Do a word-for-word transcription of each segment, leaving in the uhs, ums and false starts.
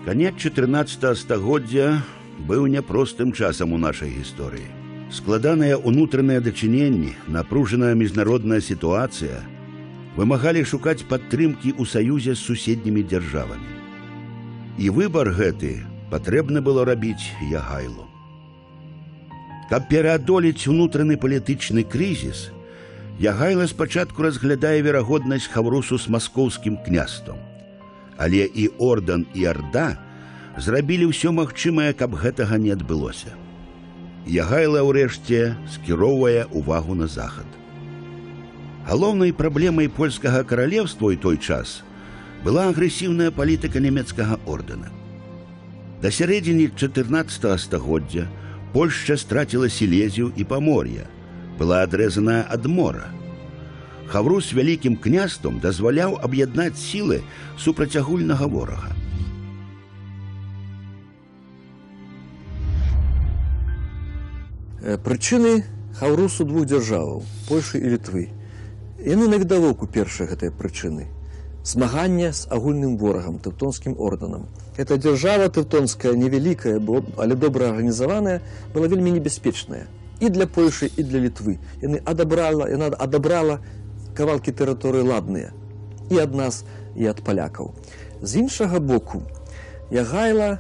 Канец чатырнаццатага стагоддзя быў няпростым часам у нашай гісторыі. Складаныя ўнутраныя дачыненні, напружаная міжнародная сітуацыя вымагалі шукаць падтрымкі ў саюзе з суседнімі дзяржавамі. І выбар гэты патрэбна было рабіць Ягайлу. Каб пераадолець унутраны палітычны крызіс, Ягайла спачатку разглядае верагоднасць Хаўрусу з маскоўскім княствам. Але і Ордан, і Арда зрабілі ўсё магчымае, каб гэтага не адбылося. Ягайла ўрэшце скіроўвае ўвагу на захад. Галоўнай праблемай польскага каралеўства ў той час была агрэсіўная палітыка нямецкага ордэна. Да сярэдзіны чатырнаццатага стагоддзя Польшча страціла Сілезію і Памор'е, была адрэзаная ад мора. Хаўрус вялікім княствам дазваляў аб'яднаць сілы супраць агульнага ворага. Прычыны Хаўрусу двух дзяржаваў, Польшы і Літвы. Яны навідавоку першыя гэтыя прычыны. Змаганне з агульным ворагам, тэўтонскім ордэнам. Эта дзяржава тэўтонская, невялікая, але добра арганізаваная, была вельмі небяспечная. І для Польшы, і для Літвы. Яны адабрала, яна адабрала кавалкі тэрыторыі ладныя. І ад нас, і ад палякаў. З іншага боку, Ягайла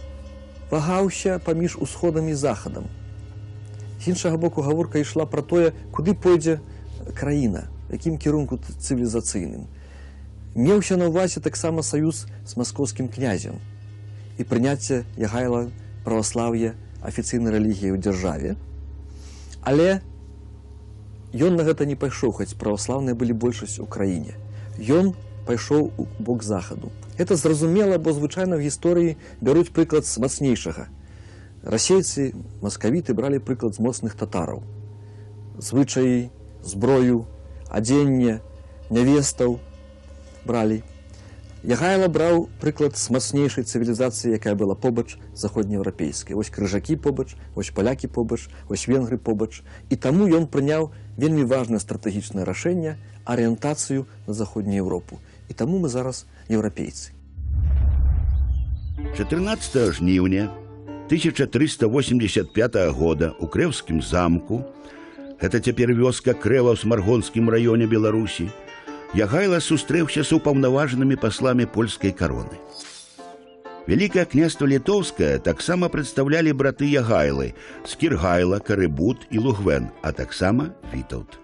вагаўся паміж усходам і захадам. З іншага боку, гаворка ішла пра тое, куды пойдзе краіна, якім кірунку цывілізацыйным. Меўся на ўвазе таксама саюз з маскоўскім князем і прыняцце Ягайла праваслаўя афіцыйнай рэлігіі ў дзяржаве. Але ён на гэта не пайшоў, хоць праваслаўныя былі большасць у краіне. Ён пайшоў у бок захаду. Гэта зразумела, бо звычайна ў гісторыі бяруць прыклад з мацнейшага. Расейцы, маскавіты бралі прыклад з моцных татараў. Звычаі, зброю, адзенне, нявестаў бралі. Ягайла браў прыклад з мацнейшай цывілізацыі, якая была побач заходнееўрапейскай. Вось крыжакі побач, вось палякі побач, вось венгры побач. І таму ён прыняў вельмі важнае стратэгічнае рашэнне – арыентацыю на заходнюю Еўропу. І таму мы зараз еўрапейцы. чатырнаццатага жніўня тысяча трыста восемьдесят пятага года у Крэўскім замку, гэта цяпер вёска Крэва ў Смаргонскім раёне Беларусі, Ягайла сустрэўся з упаўнаважанымі пасламі польскай кароны. Вялікае княства літоўскае таксама прадстаўлялі браты Ягайлы Скіргайла, Карыбут і Лугвен, а таксама Вітаўт.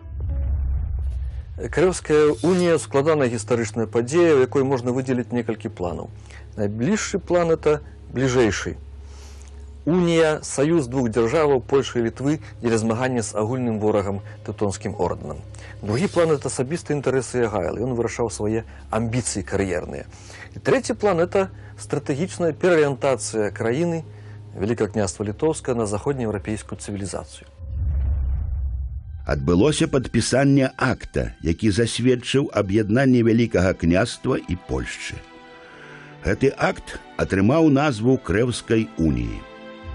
Крэўская унія – складаная гістарычная падзея, у якой можна выдзеліць некалькі планаў. Найбліжшы план – это бліжэйшы. Унія – саюз двух дзяржаваў, Польшы і Літвы, дзеля змагання з агульным ворагам тэўтонскім ордэнам. Другі план – это асабістыя інтарэсы Ягайлы. Ён вырашаў свае амбіцыі кар'ерныя. І трэці план – это стратэгічная перарыентацыя краіны, Вялікае княства Літоўскае, на заходнееўрапейскую цывілізацыю. Адбылося падпісанне акта, які засведчыў аб'яднанне Вялікага княства і Польшчы. Гэты акт атрымаў назву Крэўскай уніі.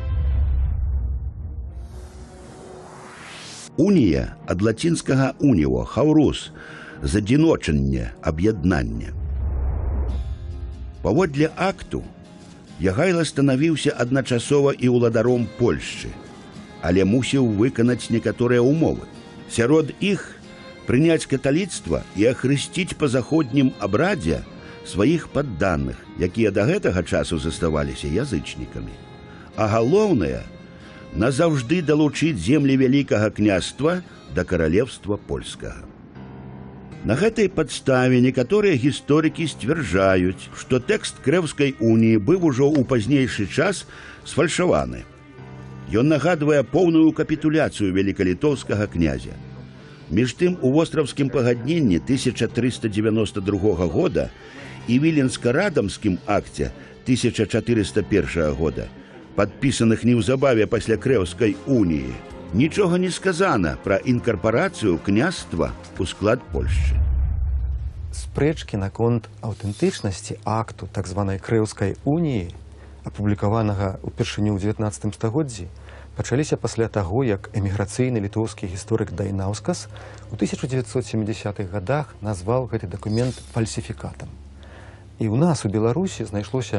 Унія ад лацінскага уніо, хаўрус, задзіночанне, аб'яднанне. Паводле акту Ягайла станавіўся адначасова і ўладаром Польшчы, але мусіў выканаць некаторыя ўмовы. Сярод іх прыняць каталіцтва і ахрысціць па заходнім абрадзе сваіх падданых, якія да гэтага часу заставаліся язычнікамі. А галоўнае – назаўжды далучыць землі Вялікага княства да каралевства польскага. На гэтай падставе некаторыя гісторыкі сцвярджаюць, што тэкст Крэўскай уніі быў ужо ў пазнейшы час сфальшаваны. Ён нагадвае поўную капітуляцыю велікалітоўскага князя. Між тым, у востраўскім пагадненні тысяча трыста дзевяноста другога года і Віленска-радамскім акце тысяча чатырыста першага года, падпісаных неўзабаве пасля Крэўскай уніі, нічога не сказана пра інкарпарацыю княства ў склад Польшчы. Спрэчкі наконт аўтэнтычнасці акту так званай Крэўскай уніі, апублікаванага ўпершыню ў дзевятнаццатым стагоддзі, пачаліся пасля таго, як эміграцыйны літоўскі гісторык Дайнаўскас у тысяча дзевяцьсот сямідзясятых гадах назваў гэты дакумент фальсіфікатам. І ў нас у Беларусі знайшлося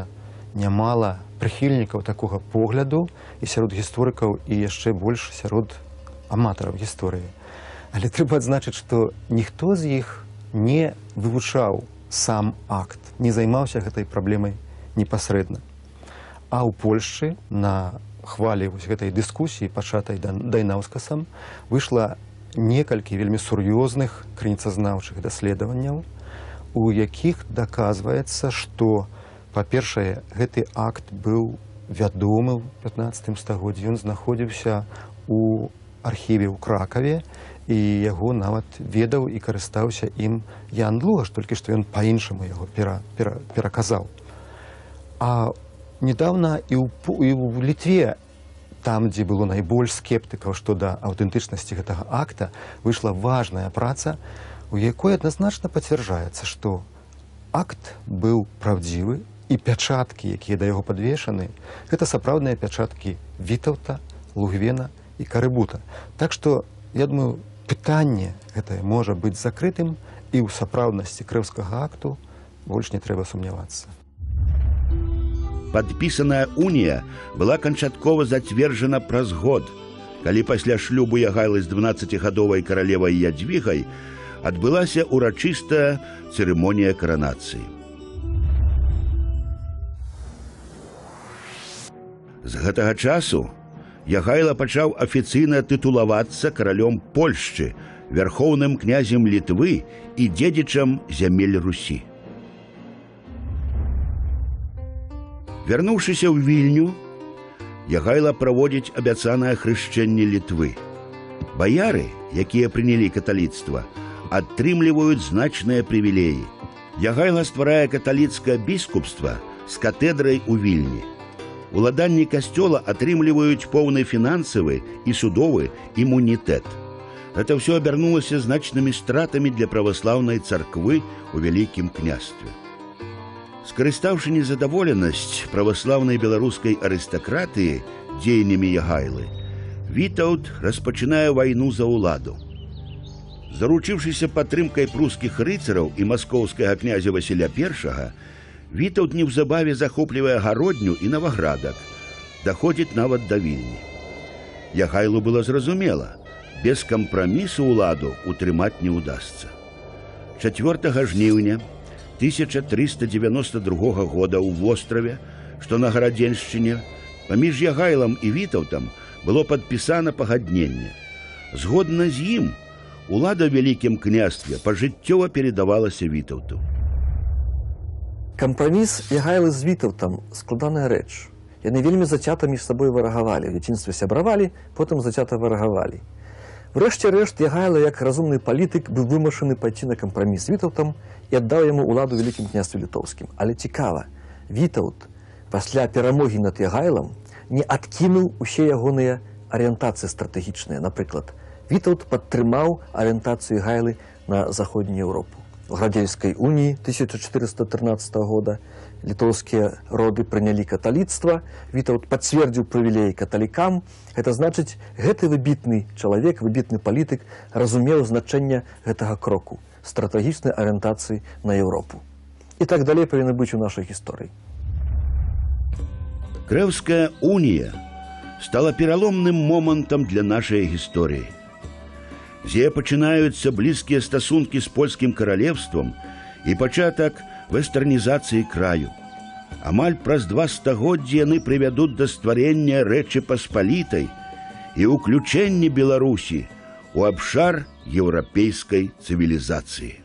нямала прыхільнікаў такога погляду і сярод гісторыкаў, і яшчэ больш сярод аматараў гісторыі. Але трэба адзначыць, што ніхто з іх не вывучаў сам акт, не займаўся гэтай праблемай непасрэдна. А ў Польшчы на хвалі вось гэтай дыскусіі, пачатай Дайнаўскасам, выйшла некалькі вельмі сур'ёзных крыніцазнаўчых даследаванняў, у якіх даказваецца, што, па-першае, гэты акт быў вядомы ў пятнаццатым стагоддзі. Ён знаходзіўся ў архіве ў Кракаве, і яго нават ведаў і карыстаўся ім Ян Длугаш, толькі што ён па-іншаму яго пера, пера, пераказаў. А недавно і ў, і ў Літве, там, дзе было найбольш скептыкаў што да аўтэнтычнасці гэтага акта, выйшла важная праца, у якой адназначна пацвярджаецца, што акт быў праўдзівы, і пячаткі, якія да яго падвешаны, гэта сапраўдныя пячаткі Вітаўта, Лугвена і Карыбута. Так што, я думаю, пытанне гэтае можа быць закрытым, і ў сапраўднасці крэўскага акту больш не трэба сумнявацца. Падпісаная унія была канчаткова зацверджана праз год, калі пасля шлюбу Ягайлы з дванаццацігадовай каралевай Ядвігай адбылася урачыстая цырымонія каранацыі. З гэтага часу Ягайла пачаў афіцыйна тытулавацца каралём Польшчы, вярхоўным князем Літвы і дзедзічам зямель Русі. Вярнуўшыся ў Вільню, Ягайла праводзіць абяцанае хрышчэнне Літвы. Баяры, якія прынялі каталіцтва, атрымліваюць значныя прывілеі. Ягайла стварае каталіцкае біскупства з катедрай у Вільні. Уладанні касцёла атрымліваюць поўны фінансавы і судовы імунітэт. Гэта ўсё абярнулася значнымі стратамі для праваслаўнай царквы ў вялікім княстве. Скарыстаўшы незадаволенасць праваслаўнай беларускай арыстакратыі дзеяннямі Ягайлы, Вітаўт распачынае вайну за ўладу. Заручыўшыся падтрымкай прускіх рыцараў і маскоўскага князя Васіля Першага, Вітаўт неўзабаве захоплівае Гародню і Наваградак, даходзіць нават да Вільні. Ягайлу было зразумела, без кампрамісу ўладу утрымаць не ўдасца. чацвёртага жніўня тысяча трыста дзевяноста другога года ў востраве, што на Гарадзеншчыне, паміж Ягайлам і Вітаўтам было падпісана пагадненне. Згодна з ім, улада ў вялікім княстве пажыццёва перадавалася Вітаўту. Кампраміс Ягайлы з Вітаўтам складаная рэч. Яны вельмі зацята між сабой варагавалі, у дзяцінстве сябравалі, потым зацята варагавалі. Врэшце рэшт, Ягайла, як разумны палітык, быў вымушаны пайці на кампраміс з Вітаўтам і аддаў яму ўладу ў вялікім княстве літоўскім. Але цікава, Вітаўт пасля перамогі над Ягайлам не адкінуў усе ягоныя арыентацыі стратэгічныя. Напрыклад, Вітаўт падтрымаў арыентацыю Ягайлы на заходнюю Еўропу. У Градзельскай уніі тысяча чатырыста трынаццатага года літоўскія роды прынялі каталіцтва, Вітаўт пацвердзіў прывілеі каталікам. Гэта значыць, гэты выбітны чалавек, выбітны палітык разумеў значэнне гэтага кроку, стратэгічнай арыентацыі на Еўропу. І так далей павінна быць у нашай гісторыі. Крэўская унія стала пераломным момантам для нашай гісторыі. З яе пачынаюцца блізкія стасункі з польскім каралевствам і пачатак вестэрнізацыі краю. Амаль праз два стагоддзі яны прывядуць да стварення Рэчы Паспалітай і ўключэння Беларусі ў абшар еўрапейскай цывілізацыі.